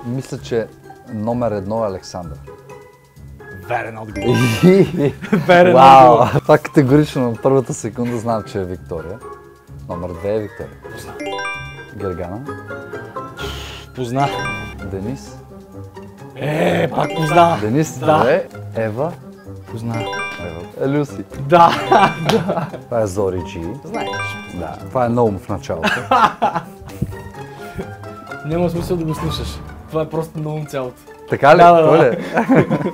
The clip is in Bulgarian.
Мисля, че номер 1 е Александър. Верен отговор. Верен отговор. Това категорично на първата секунда знам, че е Виктория. Номер 2 е Виктория. Позна. Гергана. Позна. Денис. Пак позна. Денис, Да. Ева. Позна. Ева. Люси. Да. Това е Зори Джи. Знаеш. Да. Това е много в началото. Няма смисъл да го слушаш. Това е просто много цялото. Така ли? Да. Той ли?